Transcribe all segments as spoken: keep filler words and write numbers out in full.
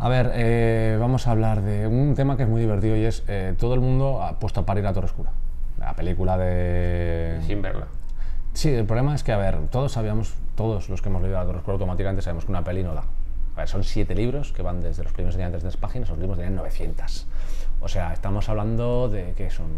A ver, eh, vamos a hablar de un tema que es muy divertido y es eh, todo el mundo ha puesto a parir a Torre Oscura. La película de... Sin verla. Sí, el problema es que, a ver, todos sabíamos, todos los que hemos leído La Torre Oscura automáticamente sabemos que una peli no da. A ver, son siete libros que van desde los primeros tenían trescientas páginas, los libros tenían novecientas. O sea, estamos hablando de que son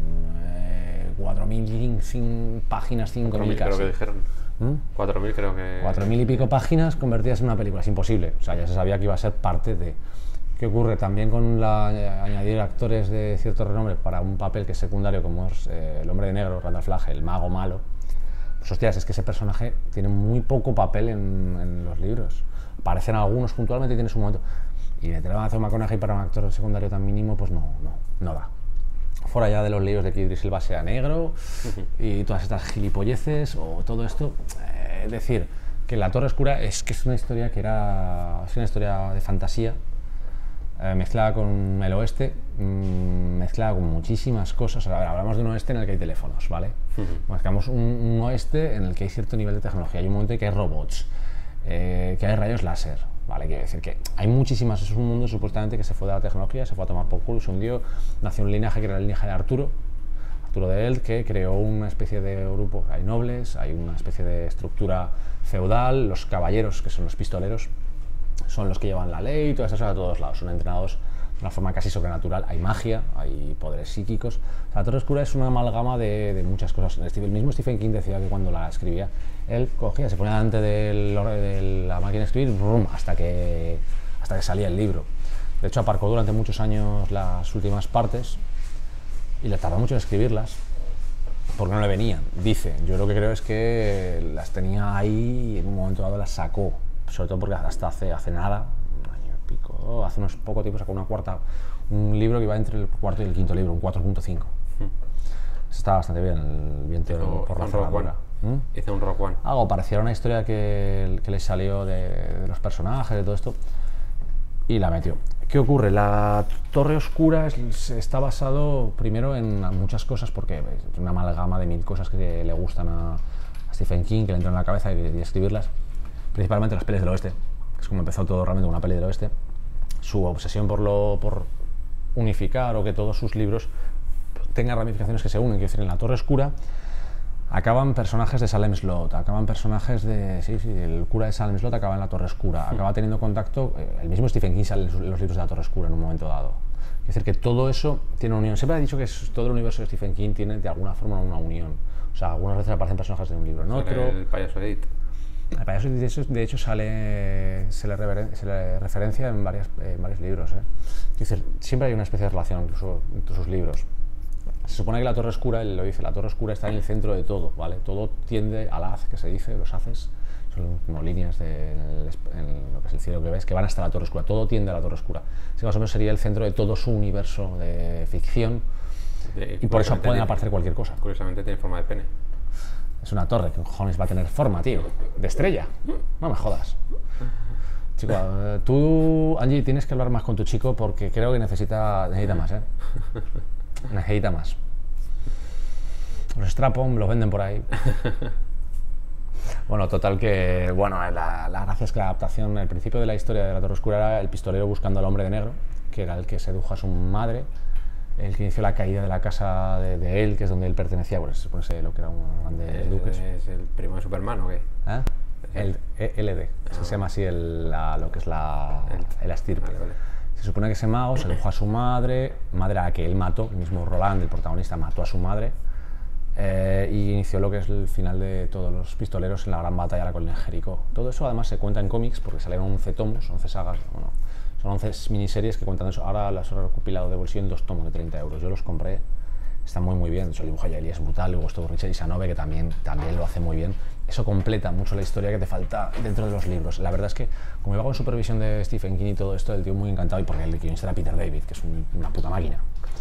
eh, cuatro mil páginas, cinco mil casi. Creo que dijeron. ¿Mm? cuatro mil creo que... cuatro mil y pico páginas convertidas en una película, es imposible. O sea, ya se sabía que iba a ser parte de... ¿Qué ocurre? También con la, eh, añadir actores de cierto renombre para un papel que es secundario, como es eh, el hombre de negro, Randall Flagg, el mago malo. Pues hostias, es que ese personaje tiene muy poco papel en, en los libros. Aparecen algunos puntualmente y tiene su momento. Y meter a Matthew McConaughey para un actor secundario tan mínimo, pues no, no, no da. Fuera ya de los libros de que Idris Elba sea negro y todas estas gilipolleces o todo esto, eh, es decir, que La Torre Oscura es que es una historia que era es una historia de fantasía eh, mezclada con el oeste, mmm, mezclada con muchísimas cosas. A ver, hablamos de un oeste en el que hay teléfonos, ¿vale? Uh-huh. Mezclamos un, un oeste en el que hay cierto nivel de tecnología. Hay un momento en que hay robots, eh, que hay rayos láser. Vale, quiero decir que hay muchísimas, es un mundo supuestamente que se fue de la tecnología, se fue a tomar por culo, se hundió, nació un linaje que era el linaje de Arturo, Arturo de Eld, que creó una especie de grupo, hay nobles, hay una especie de estructura feudal, los caballeros, que son los pistoleros, son los que llevan la ley, y todas esas cosas a todos lados, son entrenados de una forma casi sobrenatural, hay magia, hay poderes psíquicos. O sea, La Torre Oscura es una amalgama de, de muchas cosas. El mismo Stephen King decía que cuando la escribía, él cogía, se ponía delante del, de la máquina de escribir, brum, hasta, que, hasta que salía el libro. De hecho, aparcó durante muchos años las últimas partes y le tardó mucho en escribirlas porque no le venían. Dice, yo lo que creo es que las tenía ahí y en un momento dado las sacó, sobre todo porque hasta hace, hace nada, pico, hace unos poco tiempo sacó una cuarta, un libro que iba entre el cuarto y el quinto libro, un cuatro punto cinco. Hmm. Está bastante bien, el viento hizo, por la cerradura. ¿Mm? Hizo un Rock One. Algo pareciera una historia que, que le salió de, de los personajes, de todo esto, y la metió. ¿Qué ocurre? La Torre Oscura es, está basado primero en muchas cosas, porque es una amalgama de mil cosas que le gustan a, a Stephen King, que le entran en la cabeza y, y escribirlas, principalmente las pelis del oeste. Es como empezó todo realmente con una peli del oeste. Su obsesión por, lo, por unificar o que todos sus libros tengan ramificaciones que se unen. Quiero decir, en La Torre Oscura acaban personajes de Salem Slot, acaban personajes de... Sí, sí, el cura de Salem Slot acaba en La Torre Oscura, acaba teniendo contacto... Eh, el mismo Stephen King sale en los libros de La Torre Oscura en un momento dado. Es decir, que todo eso tiene una unión. Siempre he dicho que es, todo el universo de Stephen King tiene de alguna forma una unión. O sea, algunas veces aparecen personajes de un libro en otro. El payaso Edith. El payaso de hecho, de hecho sale, se le, reveren, se le referencia en, varias, en varios libros. ¿eh? Es decir, siempre hay una especie de relación incluso entre sus libros. Se supone que La Torre Oscura, él lo dice, La Torre Oscura está en el centro de todo, ¿vale? Todo tiende al haz, que se dice, los haces, son como líneas de, en, en lo que es el cielo que ves, que van hasta La Torre Oscura, todo tiende a La Torre Oscura. Así que más o menos sería el centro de todo su universo de ficción, de, y por eso pueden aparecer cualquier cosa. Curiosamente tiene forma de pene. Es una torre, que cojones va a tener forma, tío, de estrella. No me jodas. Chico, tú, Angie, tienes que hablar más con tu chico porque creo que necesita, necesita más, ¿eh? Necesita más. Los strap-on los venden por ahí. Bueno, total que, bueno, la, la gracia es que la adaptación, el principio de la historia de La Torre Oscura era el pistolero buscando al hombre de negro, que era el que sedujo a su madre, el que inició la caída de la casa de, de él, que es donde él pertenecía, pues se supone lo que era un grande duques. ¿Es el primo de Superman o qué? ¿Eh? El L D, ah, se llama así el, la, lo que es la, el estirpe. Vale, vale. Se supone que ese mago sedujo a su madre, madre a la que él mató, el mismo Roland, el protagonista, mató a su madre, eh, y inició lo que es el final de todos los pistoleros en la gran batalla de la colina de Jericó. Todo eso además se cuenta en cómics porque salieron once tomos, once sagas, bueno, son once miniseries que cuentan eso. Ahora las he recopilado de bolsillo en dos tomos de treinta euros. Yo los compré, están muy muy bien. El dibujo de Yaeli es brutal, luego estuvo Richard Isanove, que también, también lo hace muy bien. Eso completa mucho la historia que te falta dentro de los libros. La verdad es que, como iba con supervisión de Stephen King y todo esto, el tío muy encantado, y porque el guionista era Peter David, que es un, una puta máquina.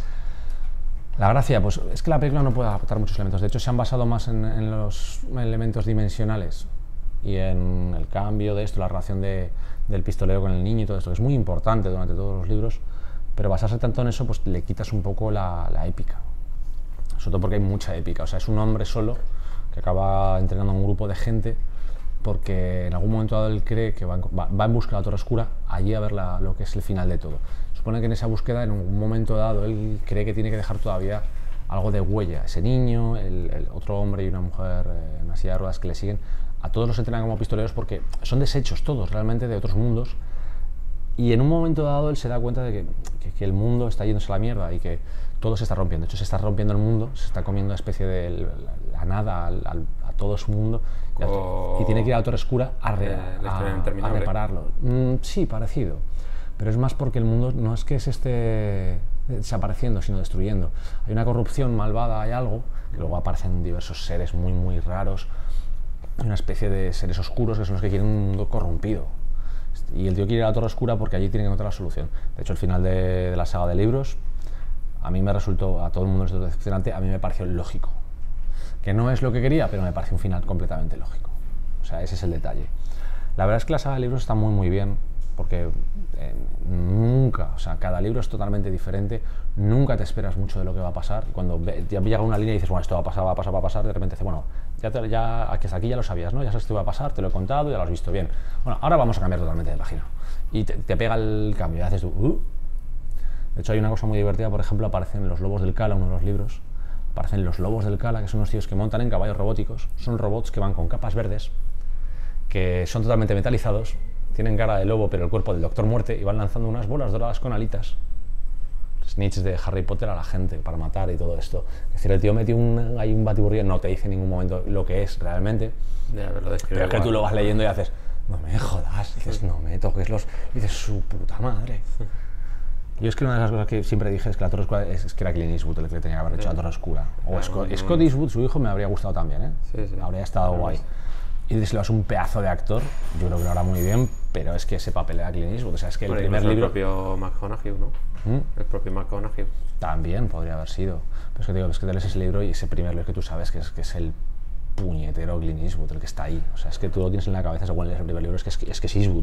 La gracia, pues es que la película no puede adaptar muchos elementos. De hecho, se han basado más en, en los elementos dimensionales y en el cambio de esto, la relación de, del pistolero con el niño y todo esto, que es muy importante durante todos los libros, pero basarse tanto en eso, pues le quitas un poco la, la épica. Sobre todo porque hay mucha épica. O sea, es un hombre solo que acaba entrenando a un grupo de gente porque en algún momento dado él cree que va en, va, va en busca de la Torre Oscura, allí a ver la, lo que es el final de todo. Supone que en esa búsqueda, en un momento dado, él cree que tiene que dejar todavía algo de huella. Ese niño, el, el otro hombre y una mujer eh, en una silla de ruedas que le siguen, a todos los entrenan como pistoleros porque son desechos todos realmente de otros mundos. Y en un momento dado él se da cuenta de que, que, que el mundo está yéndose a la mierda y que todo se está rompiendo. De hecho, se está rompiendo el mundo, se está comiendo una especie de la, la nada al, al, a todo su mundo. Oh, y tiene que ir a la Torre Oscura a, re, eh, a, a repararlo. Mm, sí, parecido. Pero es más porque el mundo no es que se esté desapareciendo, sino destruyendo. Hay una corrupción malvada, hay algo, que luego aparecen diversos seres muy, muy raros. Hay una especie de seres oscuros que son los que quieren un mundo corrompido. Y el tío quiere ir a la Torre Oscura porque allí tiene que encontrar la solución. De hecho, el final de, de la saga de libros, a mí me resultó, a todo el mundo resultó decepcionante, a mí me pareció lógico. Que no es lo que quería, pero me pareció un final completamente lógico. O sea, ese es el detalle. La verdad es que la saga de libros está muy, muy bien, porque eh, nunca, o sea, cada libro es totalmente diferente, nunca te esperas mucho de lo que va a pasar, y cuando ve, ya llega una línea y dices, bueno, esto va a pasar, va a pasar, va a pasar, de repente dices, bueno, ya, te, ya hasta aquí ya lo sabías, ¿no? Ya sabes que va a pasar, te lo he contado, ya lo has visto bien. Bueno, ahora vamos a cambiar totalmente de página. Y te, te pega el cambio, y haces tú, uh. De hecho, hay una cosa muy divertida, por ejemplo, aparecen los lobos del Kala, uno de los libros, aparecen los lobos del Kala, que son unos tíos que montan en caballos robóticos, son robots que van con capas verdes, que son totalmente metalizados, tienen cara de lobo pero el cuerpo del Doctor Muerte y van lanzando unas bolas doradas con alitas. Snitch de Harry Potter a la gente para matar y todo esto. Es decir, el tío metió un, hay un batiburrillo, no te dice en ningún momento lo que es realmente, ya, pero, pero es que tú lo vas leyendo y haces, no me jodas, dices, no me toques los... Y dices, su puta madre. Yo es que una de las cosas que siempre dije es que la Torre Oscura es, es que era Clint Eastwood el que tenía que haber hecho sí. la Torre Oscura. O no, Scott, no, Scott Eastwood, su hijo, me habría gustado también, ¿eh? Sí, sí. Habría estado no, guay. Y si lo haces un pedazo de actor, yo creo que lo hará muy bien, pero es que ese papel era Clint Eastwood. O sea, es que el bueno, primer libro... el propio McConaughey, ¿no? ¿Mm? El propio McConaughey. También podría haber sido. Pero es que te digo, es que te lees ese libro y ese primer libro que tú sabes que es, que es el puñetero Clint Eastwood, el que está ahí. O sea, es que tú lo tienes en la cabeza según lees el primer libro, es que es, es que es Eastwood.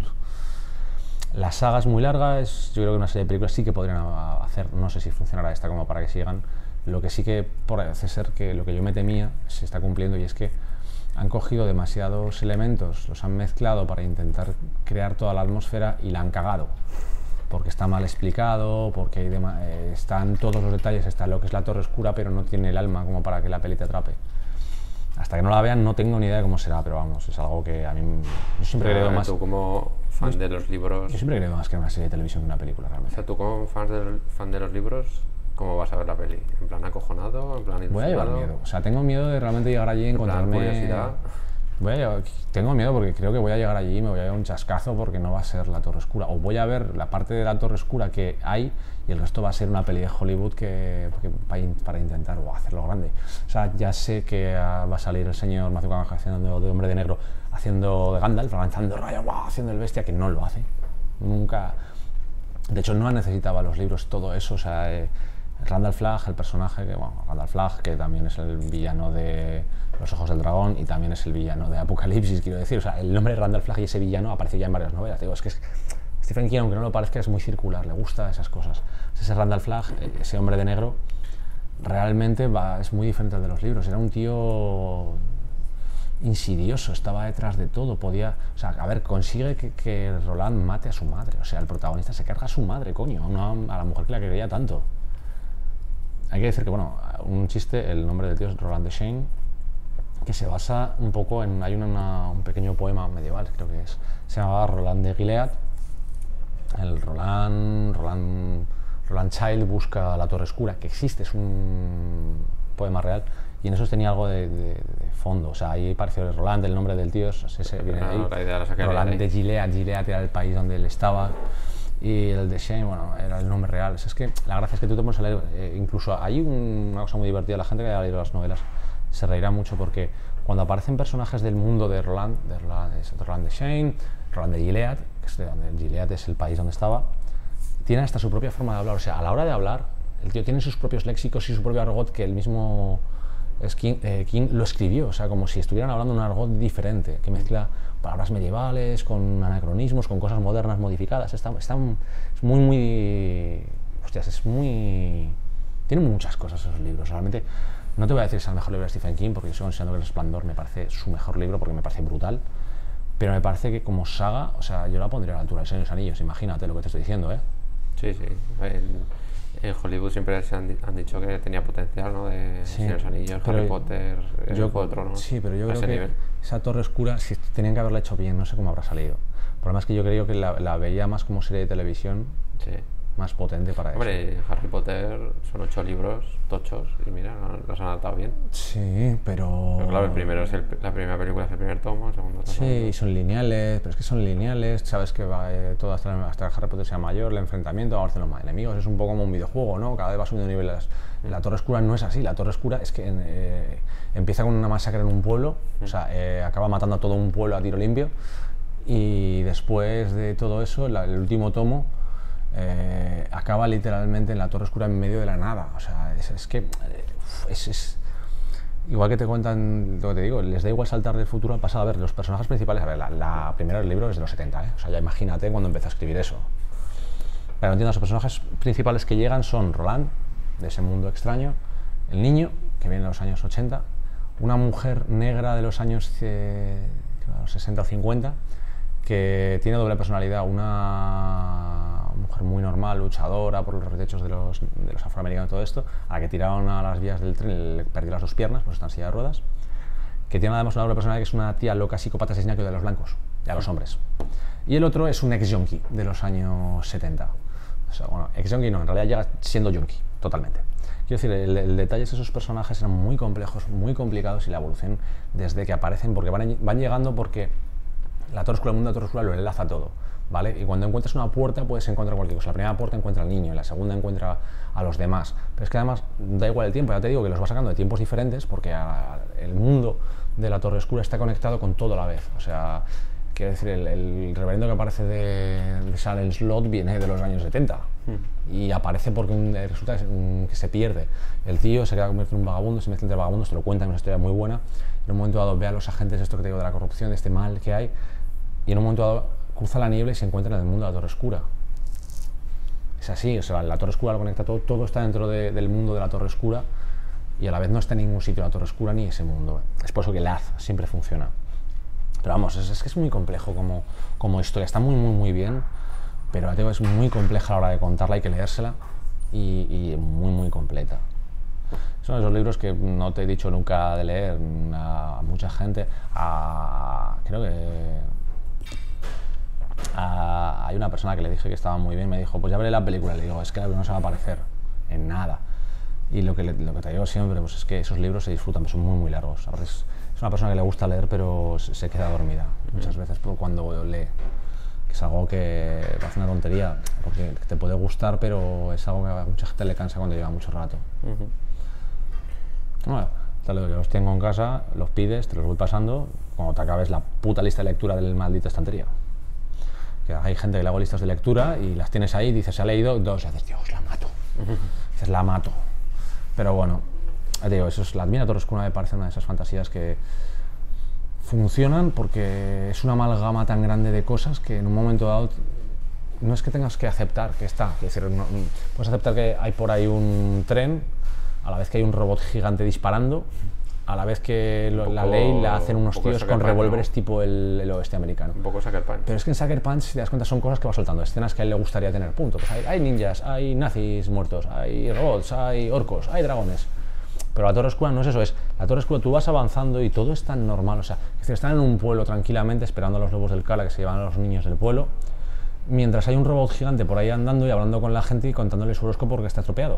La saga es muy larga, es, yo creo que una serie de películas sí que podrían hacer, no sé si funcionará esta como para que sigan. Lo que sí que parece ser que lo que yo me temía se está cumpliendo, y es que han cogido demasiados elementos, los han mezclado para intentar crear toda la atmósfera y la han cagado. Porque está mal explicado, porque hay eh, están todos los detalles, está lo que es la Torre Oscura, pero no tiene el alma como para que la peli te atrape. Hasta que no la vean no tengo ni idea de cómo será, pero vamos, es algo que a mí... Yo siempre pero, creo más... Tú como fan yo, de los libros... Yo siempre creo más que en una serie de televisión que una película, realmente. O sea, tú como fan de, fan de los libros, ¿cómo vas a ver la peli? ¿En plan acojonado? ¿En plan ilusionado? Voy a llevar miedo. O sea, tengo miedo de realmente llegar allí y encontrarme... curiosidad. Voy a llevar, tengo miedo porque creo que voy a llegar allí y me voy a llevar un chascazo porque no va a ser la Torre Oscura. O voy a ver la parte de la Torre Oscura que hay y el resto va a ser una peli de Hollywood que, que para, para intentar oh, hacerlo grande. O sea, ya sé que uh, va a salir el señor Matthew McConaughey haciendo de Hombre de Negro, haciendo de Gandalf, lanzando rayos, wow, haciendo el bestia, que no lo hace. Nunca... De hecho, no necesitaba los libros todo eso. O sea, eh, Randall Flagg, el personaje, que, bueno, Randall Flagg, que también es el villano de Los Ojos del Dragón y también es el villano de Apocalipsis, quiero decir. O sea, el nombre de Randall Flagg y ese villano aparece ya en varias novelas. Digo, es que es, Stephen King, aunque no lo parezca, es muy circular, le gusta esas cosas. Ese Randall Flagg, ese hombre de negro, realmente va, es muy diferente al de los libros. Era un tío insidioso, estaba detrás de todo, podía... O sea, a ver, consigue que, que Roland mate a su madre. O sea, el protagonista se carga a su madre, coño, no a la mujer que la quería tanto. Hay que decir que, bueno, un chiste, el nombre del tío es Roland Deschain, que se basa un poco en... Hay una, un pequeño poema medieval, creo que es, se llamaba Roland de Gilead. El Roland, Roland, Roland Child busca la Torre Oscura, que existe, es un poema real, y en eso tenía algo de, de, de fondo. O sea, ahí pareció el Roland, el nombre del tío, ese viene de ahí. La idea la saqué Roland de, de Gilead, Gilead era el país donde él estaba. Y el de Shane, bueno, era el nombre real. Es que la gracia es que tú te pones a leer, eh, incluso hay un, una cosa muy divertida, la gente que haya leído las novelas se reirá mucho porque cuando aparecen personajes del mundo de Roland, de Roland, de Roland de Shane, Roland de Gilead, que es de donde Gilead es el país donde estaba, tiene hasta su propia forma de hablar. O sea, a la hora de hablar, el tío tiene sus propios léxicos y su propio argot que el mismo King, eh, King lo escribió. O sea, como si estuvieran hablando un argot diferente, que mezcla palabras medievales con anacronismos, con cosas modernas modificadas. Está, está es muy, muy... Hostias, es muy... Tiene muchas cosas esos libros. Realmente, no te voy a decir que es el mejor libro de Stephen King, porque yo estoy considerando que El Resplandor me parece su mejor libro, porque me parece brutal. pero me parece que como saga, o sea, yo la pondría a la altura de Señor de los Anillos, imagínate lo que te estoy diciendo, ¿eh? Sí, sí. En, en Hollywood siempre se han, han dicho que tenía potencial, ¿no? De Sí, Señor de los Anillos, pero Harry Potter, el yo, Juego de Tronos. Sí, pero yo a creo ese que nivel. esa Torre Oscura, si tenían que haberla hecho bien, no sé cómo habrá salido. El problema es que yo creo que la, la veía más como serie de televisión, Sí. más potente para eso. Hombre, Harry Potter son ocho libros tochos y mira, los han adaptado bien. Sí, pero... Pero claro, el primero es el, la primera película es el primer tomo, el segundo es el Sí, segundo. y son lineales, pero es que son lineales, sabes que va eh, todo hasta, hasta que Harry Potter sea mayor, el enfrentamiento, vamos a hacer los más enemigos, es un poco como un videojuego, ¿no? Cada vez va subiendo niveles. La Torre Oscura no es así, la Torre Oscura es que eh, empieza con una masacre en un pueblo, o sea, eh, acaba matando a todo un pueblo a tiro limpio, y después de todo eso, la, el último tomo eh, acaba literalmente en la Torre Oscura en medio de la nada, o sea, es, es que eh, es, es igual que te cuentan, lo que te digo, les da igual saltar del futuro al pasado. A ver, los personajes principales, a ver, la, la primera del libro es de los setenta, ¿eh? O sea, ya imagínate cuando empezó a escribir eso. Pero no entiendo, los personajes principales que llegan son Roland, de ese mundo extraño, el niño, que viene de los años ochenta, una mujer negra de los años eh, sesenta o cincuenta, que tiene doble personalidad, una mujer muy normal, luchadora por los derechos de los, de los afroamericanos y todo esto, a la que tiraron a las vías del tren y le perdió las dos piernas, pues está en silla de ruedas, que tiene además una doble personalidad, que es una tía loca psicópata asesina que odia a los blancos y a los hombres. Y el otro es un ex-yonki de los años setenta. O sea, bueno, ex-yonki no, en realidad llega siendo yonki, totalmente. Quiero decir, el, el detalle es que esos personajes eran muy complejos, muy complicados, y la evolución desde que aparecen, porque van, van llegando porque la Torre Oscura, el mundo de la Torre Oscura lo enlaza todo, ¿vale? Y cuando encuentras una puerta puedes encontrar cualquier cosa. La primera puerta encuentra al niño, la segunda encuentra a los demás. Pero es que además da igual el tiempo, ya te digo que los va sacando de tiempos diferentes porque a, el mundo de la Torre Oscura está conectado con todo a la vez. O sea, quiero decir, el, el reverendo que aparece de, de Salem Slot viene de los años setenta mm. y aparece porque un, resulta que, un, que se pierde. El tío se queda convertido en un vagabundo, se mete entre vagabundos, te lo cuentan, una historia muy buena. En un momento dado ve a los agentes, esto que te digo de la corrupción, de este mal que hay, y en un momento dado cruza la niebla y se encuentra en el mundo de la Torre Oscura. Es así, o sea, la Torre Oscura lo conecta todo, todo está dentro de, del mundo de la Torre Oscura, y a la vez no está en ningún sitio la Torre Oscura ni ese mundo. Es por eso que Laz siempre funciona. Pero vamos, es, es que es muy complejo como, como historia, está muy, muy, muy bien, pero la tengo, es muy compleja a la hora de contarla, hay que leérsela, y, y muy, muy completa. Son esos libros que no te he dicho nunca de leer a mucha gente, a, creo que a, hay una persona que le dije que estaba muy bien, me dijo, pues ya veré la película, le digo, es que la película no se va a parecer en nada. Y lo que, le, lo que te digo siempre pues es que esos libros se disfrutan, pero son muy, muy largos. A veces es una persona que le gusta leer, pero se, se queda dormida muchas veces por cuando lee. Que es algo que hace una tontería, porque te puede gustar, pero es algo que a mucha gente le cansa cuando lleva mucho rato. Uh-huh. Bueno, te lo, yo los tengo en casa, los pides, te los voy pasando, cuando te acabes la puta lista de lectura del maldita estantería. Que hay gente que le hago listas de lectura y las tienes ahí, dices, se ha leído dos, y dices, Dios, la mato. Uh-huh. Dices, la mato. Pero bueno, te digo, eso es, la Admira Torre Oscura me parece una de esas fantasías que funcionan porque es una amalgama tan grande de cosas que en un momento dado no es que tengas que aceptar que está, es decir, no, puedes aceptar que hay por ahí un tren, a la vez que hay un robot gigante disparando, a la vez que lo, poco, la ley la hacen unos tíos con revólveres, ¿no? Tipo el, el oeste americano. Un poco Sucker Punch. Pero es que en Sucker Punch, si te das cuenta, son cosas que va soltando, escenas que a él le gustaría tener, punto. Pues hay, hay ninjas, hay nazis muertos, hay robots, hay orcos, hay dragones. Pero la Torre Oscura no es eso, es la Torre Oscura, tú vas avanzando y todo es tan normal, o sea, es decir, están en un pueblo tranquilamente esperando a los lobos del Cala que se llevan a los niños del pueblo, mientras hay un robot gigante por ahí andando y hablando con la gente y contándole su horóscopo porque está estropeado.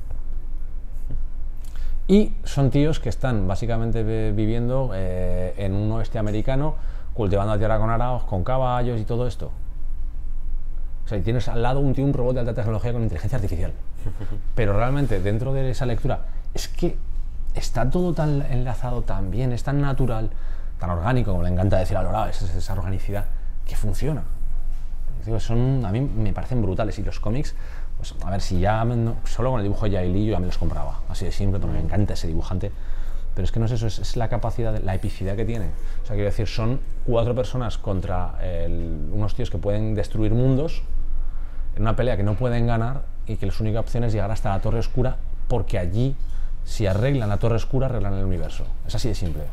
Y son tíos que están básicamente viviendo eh, en un oeste americano, cultivando la tierra con araos, con caballos y todo esto. O sea, y tienes al lado un tío, un robot de alta tecnología con inteligencia artificial. Pero realmente dentro de esa lectura es que está todo tan enlazado tan bien, es tan natural, tan orgánico, como le encanta decir a Lorao, es esa organicidad que funciona. Digo, son, a mí me parecen brutales, y los cómics, pues a ver, si ya no, solo con el dibujo de Yaeli yo ya me los compraba, así de simple, porque me encanta ese dibujante, pero es que no es eso, es, es la capacidad, la epicidad que tiene. O sea, quiero decir, son cuatro personas contra el, unos tíos que pueden destruir mundos en una pelea que no pueden ganar y que la única opción es llegar hasta la Torre Oscura, porque allí, si arreglan la Torre Oscura, arreglan el universo. Es así de simple. O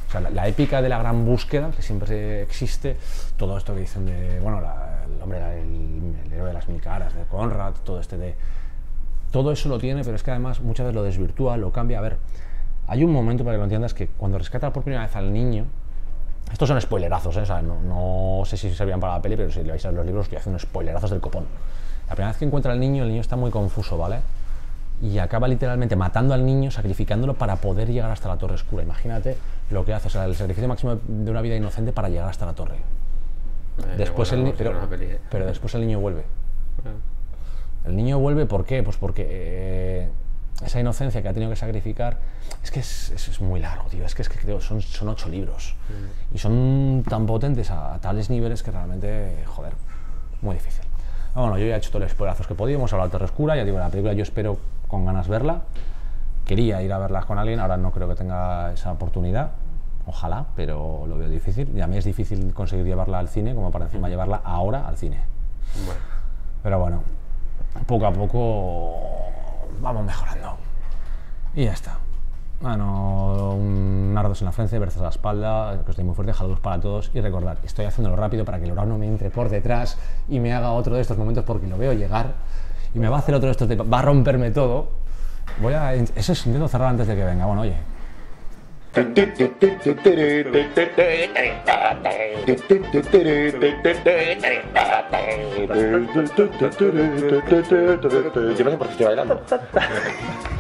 O sea, la, la épica de la gran búsqueda, que siempre existe, todo esto que dicen de, bueno, la, el hombre, el, el héroe de las mil caras, de Conrad, todo este de... Todo eso lo tiene, pero es que además muchas veces lo desvirtúa, lo cambia. A ver, hay un momento, para que lo entiendas, que cuando rescata por primera vez al niño, estos son spoilerazos, ¿eh? O sea, no, no sé si servían para la peli, pero si le vais a ver los libros, estoy haciendo spoilerazos del copón. La primera vez que encuentra al niño, el niño está muy confuso, ¿vale? Y acaba literalmente matando al niño, sacrificándolo para poder llegar hasta la Torre Oscura. Imagínate lo que hace, o sea, el sacrificio máximo de una vida inocente para llegar hasta la torre. Eh, Después bueno, el, pero, peli, ¿eh? pero después el niño vuelve. Eh. El niño vuelve, ¿por qué? Pues porque eh, esa inocencia que ha tenido que sacrificar, es que es, es, es muy largo, tío. Es que, es que creo, son, son ocho libros. Mm. Y son tan potentes a, a tales niveles que realmente, joder, muy difícil. Bueno, yo ya he hecho todos los spoilazos que podía, hemos hablado de Torre Oscura, ya digo, la película yo espero con ganas verla. Quería ir a verla con alguien, ahora no creo que tenga esa oportunidad. Ojalá, pero lo veo difícil. Y a mí es difícil conseguir llevarla al cine, como para encima llevarla ahora al cine. Bueno. Pero bueno, poco a poco vamos mejorando. Y ya está. Bueno, un nardos en la frente, besos a la espalda, que estoy muy fuerte, saludos para todos. Y recordad, estoy haciéndolo rápido para que el orano me entre por detrás y me haga otro de estos momentos porque lo veo llegar. Y me va a hacer otro de estos, de, va a romperme todo. Voy a... Eso es, intento cerrar antes de que venga. Bueno, oye. Yo no sé por qué estoy bailando.